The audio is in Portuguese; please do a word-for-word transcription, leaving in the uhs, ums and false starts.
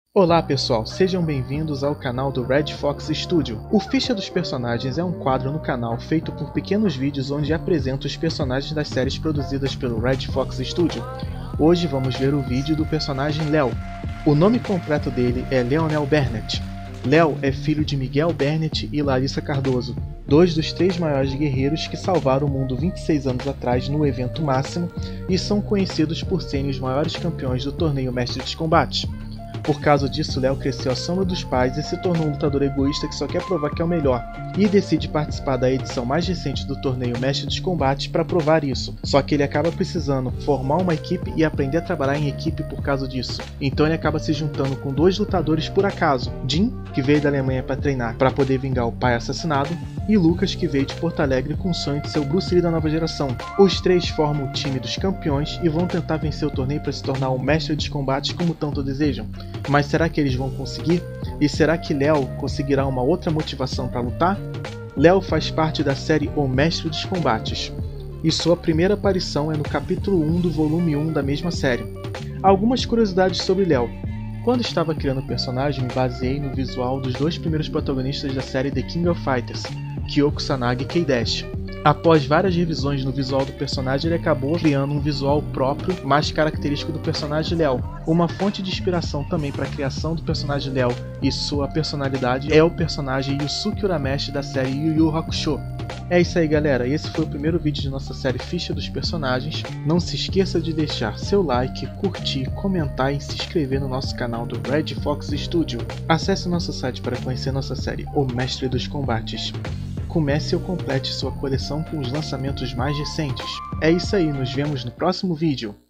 Olá pessoal, sejam bem-vindos ao canal do Red Fox Studio. O Ficha dos Personagens é um quadro no canal feito por pequenos vídeos onde apresento os personagens das séries produzidas pelo Red Fox Studio. Hoje vamos ver o vídeo do personagem Léo. O nome completo dele é Leonel Bernett. Léo é filho de Miguel Bernett e Larissa Cardoso, dois dos três maiores guerreiros que salvaram o mundo vinte e seis anos atrás no evento máximo e são conhecidos por serem os maiores campeões do torneio Mestre dos Combates. Por causa disso, Léo cresceu à sombra dos pais e se tornou um lutador egoísta que só quer provar que é o melhor, e decide participar da edição mais recente do torneio Mestre dos Combates para provar isso. Só que ele acaba precisando formar uma equipe e aprender a trabalhar em equipe por causa disso. Então ele acaba se juntando com dois lutadores por acaso, Jim, que veio da Alemanha para treinar para poder vingar o pai assassinado, e Lucas, que veio de Porto Alegre com o sonho de ser o Bruce Lee da nova geração. Os três formam o time dos campeões e vão tentar vencer o torneio para se tornar o Mestre dos Combates como tanto desejam. Mas será que eles vão conseguir? E será que Léo conseguirá uma outra motivação para lutar? Léo faz parte da série O Mestre dos Combates, e sua primeira aparição é no capítulo um do volume um da mesma série. Algumas curiosidades sobre Léo. Quando estava criando o personagem, me baseei no visual dos dois primeiros protagonistas da série The King of Fighters, Kyoko Sanagi e K-Dash. Após várias revisões no visual do personagem, ele acabou criando um visual próprio, mais característico do personagem Léo. Uma fonte de inspiração também para a criação do personagem Léo e sua personalidade é o personagem Yusuke Urameshi da série Yu Yu Hakusho. É isso aí galera, esse foi o primeiro vídeo de nossa série Ficha dos Personagens. Não se esqueça de deixar seu like, curtir, comentar e se inscrever no nosso canal do Red Fox Studio. Acesse o nosso site para conhecer nossa série O Mestre dos Combates. Comece ou complete sua coleção com os lançamentos mais recentes. É isso aí, nos vemos no próximo vídeo.